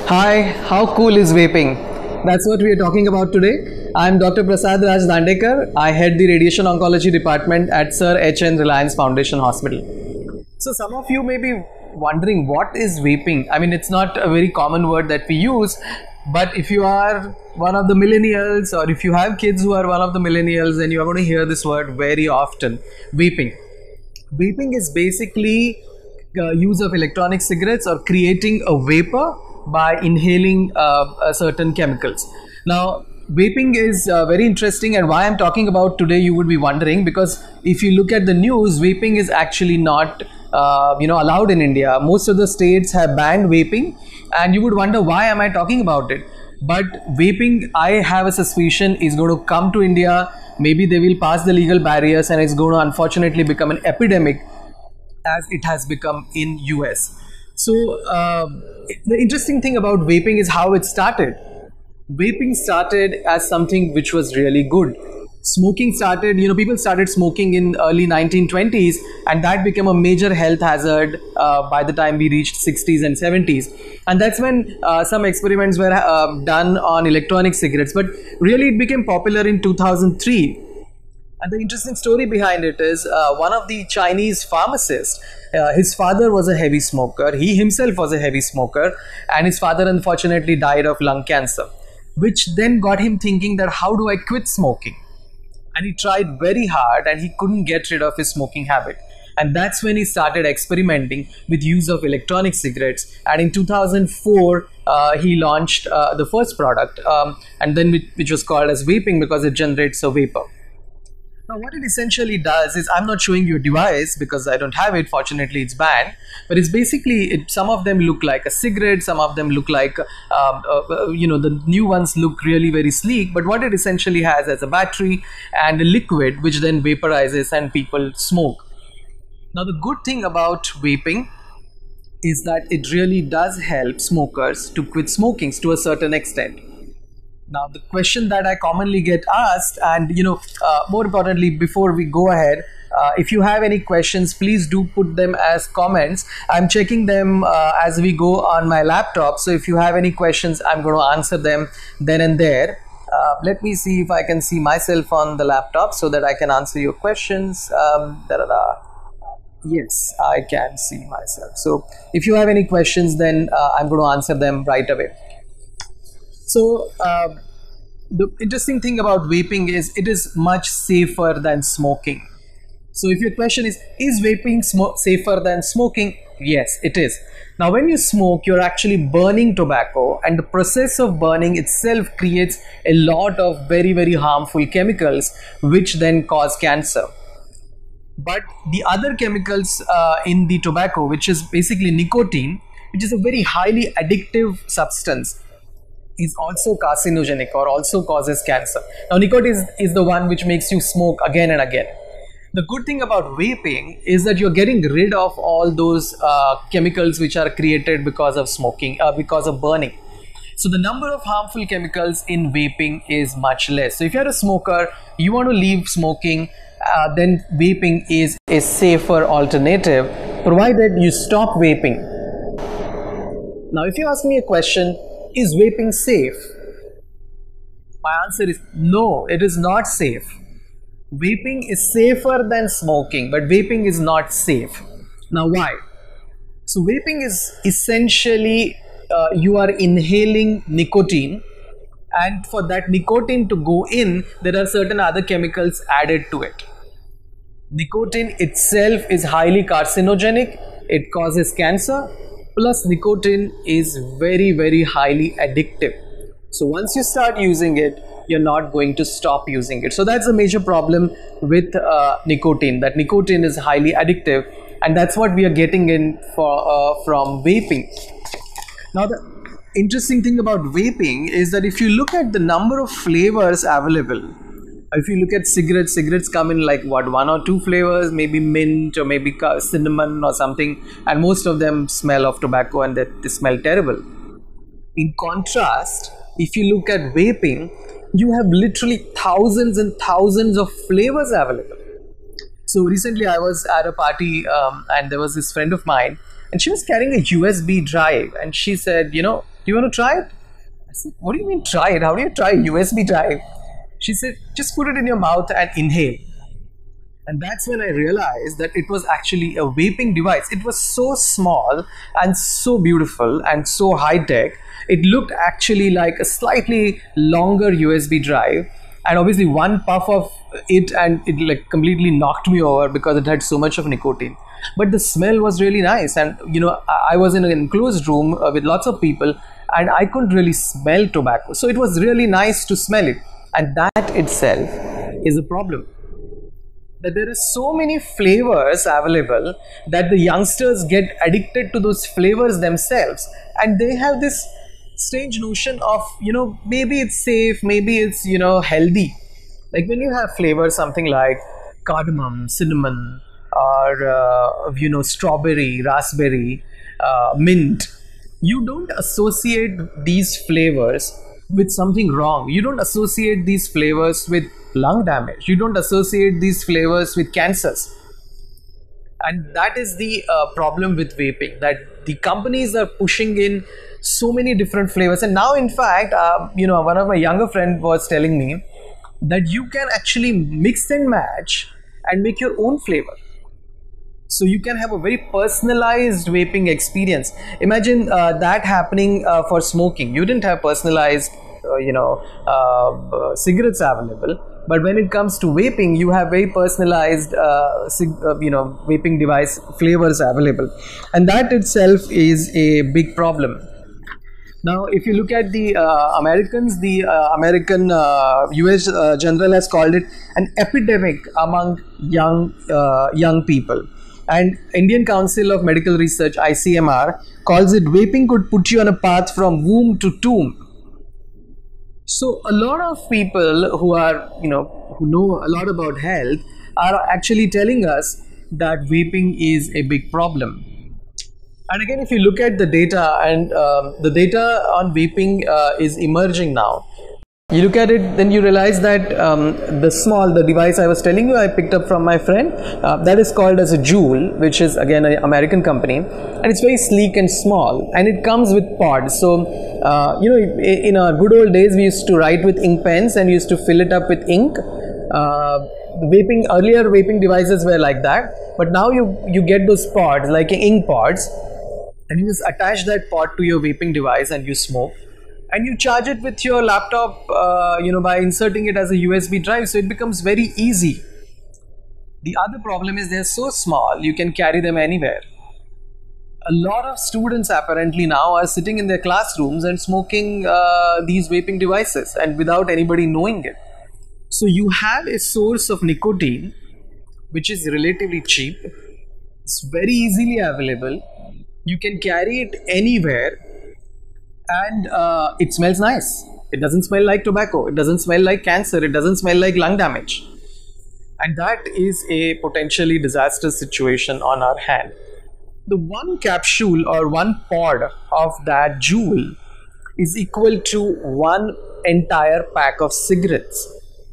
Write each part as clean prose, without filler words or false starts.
Hi, how cool is vaping? That's what we are talking about today. I'm Dr. Prasad Raj Dandekar. I head the Radiation Oncology Department at Sir H.N. Reliance Foundation Hospital. So some of you may be wondering, what is vaping? I mean, it's not a very common word that we use, but if you are one of the millennials, or if you have kids who are one of the millennials, then you are going to hear this word very often, vaping. Vaping is basically use of electronic cigarettes or creating a vapor by inhaling certain chemicals. Now, vaping is very interesting, and why I'm talking about today, you would be wondering, because if you look at the news, vaping is actually not allowed in India. Most of the states have banned vaping, and you would wonder, why am I talking about it? But vaping, I have a suspicion, is going to come to India. Maybe they will pass the legal barriers, and it's going to unfortunately become an epidemic as it has become in US. So the interesting thing about vaping is how it started. Vaping started as something which was really good. Smoking started, people started smoking in early 1920s, and that became a major health hazard by the time we reached 60s and 70s. And that's when some experiments were done on electronic cigarettes, but really it became popular in 2003. And the interesting story behind it is one of the Chinese pharmacists, his father was a heavy smoker. He himself was a heavy smoker, and his father unfortunately died of lung cancer, which then got him thinking that how do I quit smoking? And he tried very hard and he couldn't get rid of his smoking habit. And that's when he started experimenting with use of electronic cigarettes. And in 2004, he launched the first product, and then which was called as vaping, because it generates a vapor. Now, what it essentially does is, I'm not showing you a device because I don't have it. Fortunately, it's banned. But it's basically, some of them look like a cigarette. Some of them look like, the new ones look really very sleek. But what it essentially has as a battery and a liquid, which then vaporizes and people smoke. Now, the good thing about vaping is that it really does help smokers to quit smoking to a certain extent. Now, the question that I commonly get asked, and more importantly, before we go ahead, if you have any questions, please do put them as comments. I'm checking them as we go on my laptop. So if you have any questions, I'm going to answer them then and there. Let me see if I can see myself on the laptop so that I can answer your questions. Yes, I can see myself. So if you have any questions, then I'm going to answer them right away. So the interesting thing about vaping is it is much safer than smoking. So if your question is vaping safer than smoking? Yes, it is. Now, when you smoke, you're actually burning tobacco, and the process of burning itself creates a lot of very, very harmful chemicals, which then cause cancer. But the other chemicals in the tobacco, which is basically nicotine, which is a very highly addictive substance, is also carcinogenic or also causes cancer. Now, nicotine is the one which makes you smoke again and again. The good thing about vaping is that you're getting rid of all those chemicals which are created because of smoking, because of burning. So the number of harmful chemicals in vaping is much less. So if you're a smoker, you want to leave smoking, then vaping is a safer alternative, provided you stop vaping. Now, if you ask me a question, is vaping safe? My answer is no, it is not safe. Vaping is safer than smoking, but vaping is not safe. Now, why? So vaping is essentially you are inhaling nicotine, and for that nicotine to go in, there are certain other chemicals added to it. Nicotine itself is highly carcinogenic. It causes cancer. Plus, nicotine is very, very highly addictive. So once you start using it, you're not going to stop using it. So that's a major problem with nicotine, that nicotine is highly addictive, and that's what we are getting in from vaping. Now, the interesting thing about vaping is that if you look at the number of flavors available, if you look at cigarettes come in like what, 1 or 2 flavors, maybe mint or maybe cinnamon or something, and most of them smell of tobacco and they smell terrible. In contrast, if you look at vaping, you have literally thousands and thousands of flavors available. So recently I was at a party and there was this friend of mine, and she was carrying a USB drive, and she said, Do you want to try it? I said, what do you mean try it? How do you try a USB drive? She said, just put it in your mouth and inhale. And that's when I realized that it was actually a vaping device. It was so small and so beautiful and so high-tech. It looked actually like a slightly longer USB drive. And obviously one puff of it and it like completely knocked me over because it had so much of nicotine. But the smell was really nice. And you know, I was in an enclosed room with lots of people and I couldn't really smell tobacco. So it was really nice to smell it. And that itself is a problem. That there are so many flavors available that the youngsters get addicted to those flavors themselves, and they have this strange notion of, you know, maybe it's safe, maybe it's, you know, healthy. Like when you have flavors something like cardamom, cinnamon, or you know, strawberry, raspberry, mint, you don't associate these flavors with something wrong. You don't associate these flavors with lung damage. You don't associate these flavors with cancers. And that is the problem with vaping, that the companies are pushing in so many different flavors. And now, in fact, you know, one of my younger friends was telling me that you can actually mix and match and make your own flavor. So you can have a very personalized vaping experience. Imagine that happening for smoking. You didn't have personalized, you know, cigarettes available. But when it comes to vaping, you have very personalized, you know, vaping device flavors available. And that itself is a big problem. Now, if you look at the Americans, the American US general has called it an epidemic among young people. And Indian Council of Medical Research, ICMR, calls it vaping could put you on a path from womb to tomb. So a lot of people who are, you know, who know a lot about health are actually telling us that vaping is a big problem. And again, if you look at the data, and the data on vaping is emerging now. You look at it, then you realize that the device I was telling you I picked up from my friend, that is called as a JUUL, which is again an American company, and it's very sleek and small, and it comes with pods. So you know, in our good old days we used to write with ink pens and used to fill it up with ink. Earlier vaping devices were like that, but now you get those pods, like ink pods, and you just attach that pod to your vaping device and you smoke. And you charge it with your laptop, you know, by inserting it as a USB drive, so it becomes very easy. The other problem is they're so small, you can carry them anywhere. A lot of students apparently now are sitting in their classrooms and smoking these vaping devices, and without anybody knowing it. So you have a source of nicotine which is relatively cheap, it's very easily available, you can carry it anywhere, and it smells nice. It doesn't smell like tobacco, it doesn't smell like cancer, it doesn't smell like lung damage. And that is a potentially disastrous situation on our hand. The one capsule or one pod of that JUUL is equal to one entire pack of cigarettes.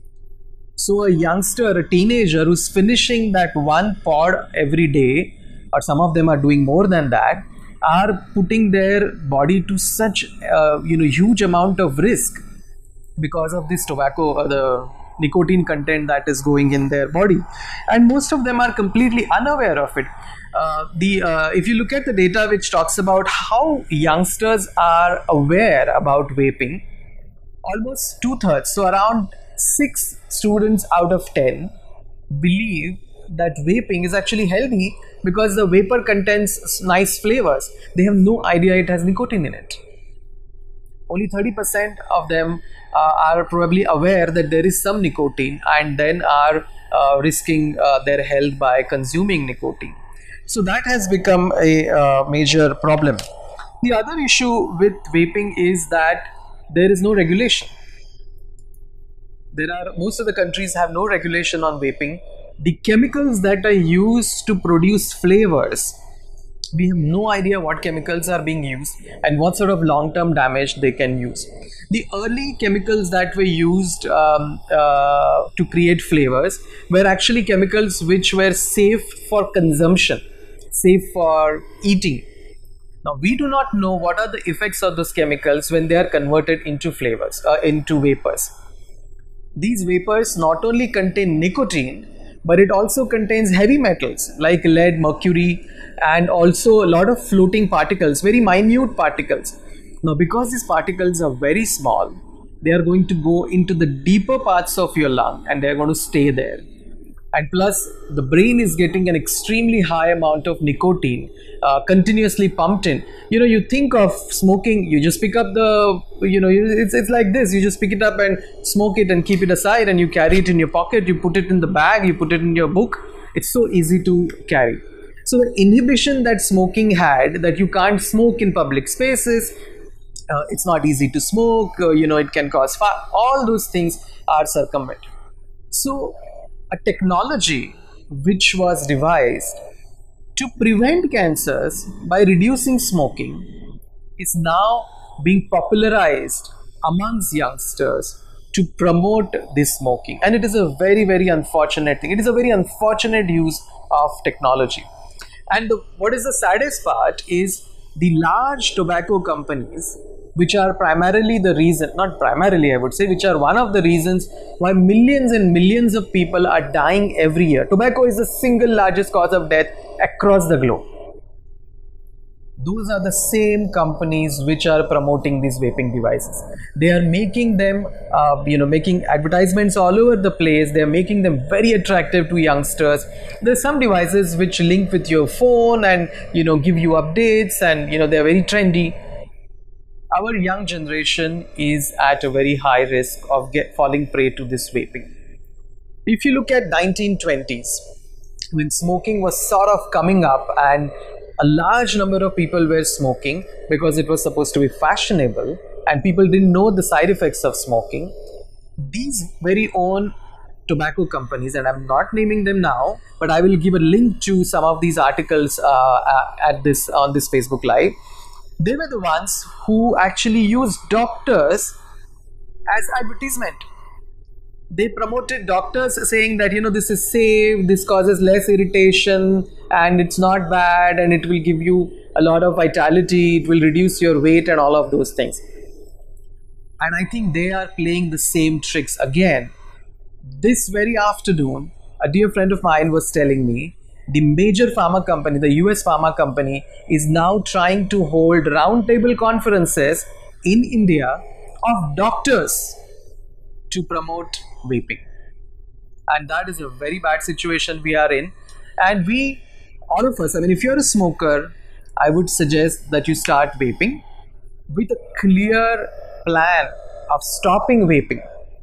So a youngster, a teenager who's finishing that one pod every day, or some of them are doing more than that, are putting their body to such you know, huge amount of risk because of this tobacco, the nicotine content that is going in their body, and most of them are completely unaware of it. If you look at the data which talks about how youngsters are aware about vaping, almost 2/3, so around 6 students out of 10 believe that vaping is actually healthy because the vapor contains nice flavors. They have no idea it has nicotine in it. Only 30% of them are probably aware that there is some nicotine, and then are risking their health by consuming nicotine. So that has become a major problem. The other issue with vaping is that there is no regulation. Most of the countries have no regulation on vaping. The chemicals that are used to produce flavors, we have no idea what chemicals are being used and what sort of long-term damage they can use. The early chemicals that were used to create flavors were actually chemicals which were safe for consumption, safe for eating. Now, we do not know what are the effects of those chemicals when they are converted into flavors, into vapors. These vapors not only contain nicotine, but it also contains heavy metals like lead, mercury, and also a lot of floating particles, very minute particles. Now, because these particles are very small, they are going to go into the deeper parts of your lung and they are going to stay there. And plus, the brain is getting an extremely high amount of nicotine continuously pumped in. You think of smoking, you just pick up the, it's like this. You just pick it up and smoke it and keep it aside, and you carry it in your pocket, you put it in the bag, you put it in your book. It's so easy to carry. So the inhibition that smoking had, that you can't smoke in public spaces, it's not easy to smoke, it can cause fire, all those things are circumvented. So a technology which was devised to prevent cancers by reducing smoking is now being popularized amongst youngsters to promote this smoking, and it is a very, very unfortunate thing. It is a very unfortunate use of technology. And what is the saddest part is the large tobacco companies, which are primarily the reason, not primarily I would say, which are one of the reasons why millions and millions of people are dying every year. Tobacco is the single largest cause of death across the globe. Those are the same companies which are promoting these vaping devices. They are making them, making advertisements all over the place. They are making them very attractive to youngsters. There's some devices which link with your phone and, give you updates, and, they are very trendy. Our young generation is at a very high risk of falling prey to this vaping. If you look at 1920s, when smoking was sort of coming up and a large number of people were smoking because it was supposed to be fashionable and people didn't know the side effects of smoking, these very own tobacco companies, and I'm not naming them now, but I will give a link to some of these articles on this Facebook Live. They were the ones who actually used doctors as advertisement. They promoted doctors saying that, this is safe, this causes less irritation, and it's not bad, and it will give you a lot of vitality, it will reduce your weight and all of those things. And I think they are playing the same tricks again. This very afternoon, a dear friend of mine was telling me the major pharma company, the US pharma company, is now trying to hold roundtable conferences in India of doctors to promote vaping. And that is a very bad situation we are in. And all of us, if you're a smoker, I would suggest that you start vaping with a clear plan of stopping vaping.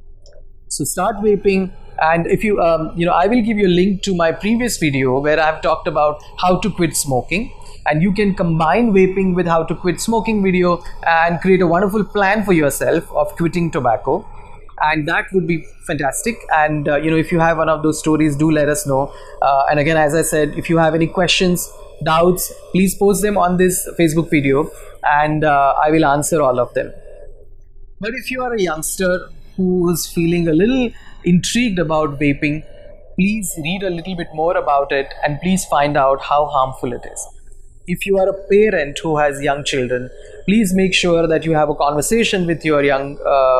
So start vaping. And if you, I will give you a link to my previous video where I've talked about how to quit smoking, and you can combine vaping with how to quit smoking video and create a wonderful plan for yourself of quitting tobacco. And that would be fantastic. And if you have one of those stories, do let us know. And again, as I said, if you have any questions, doubts, please post them on this Facebook video, and I will answer all of them. But if you are a youngster who is feeling a little intrigued about vaping, please read a little bit more about it and please find out how harmful it is. If you are a parent who has young children, please make sure that you have a conversation with your young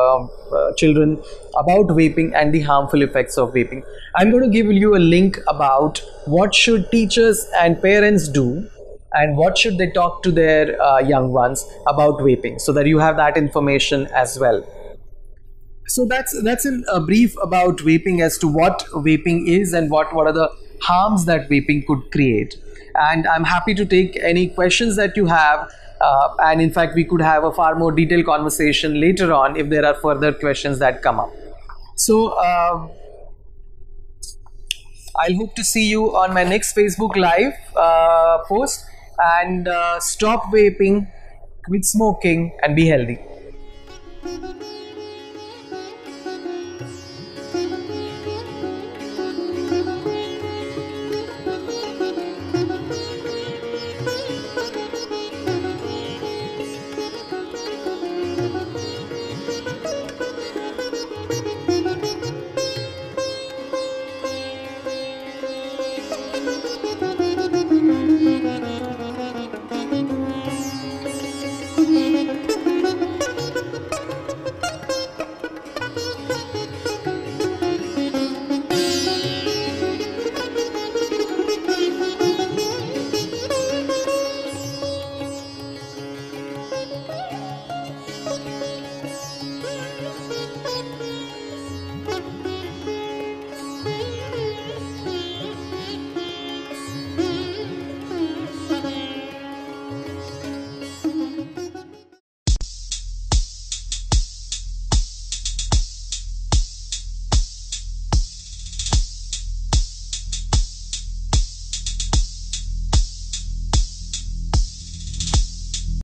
children about vaping and the harmful effects of vaping. I'm going to give you a link about what should teachers and parents do and what should they talk to their young ones about vaping, so that you have that information as well. So that's in a brief about vaping, as to what vaping is and what are the harms that vaping could create. And I'm happy to take any questions that you have, and in fact we could have a far more detailed conversation later on if there are further questions that come up. So I'll hope to see you on my next Facebook Live post. And stop vaping, quit smoking, and be healthy.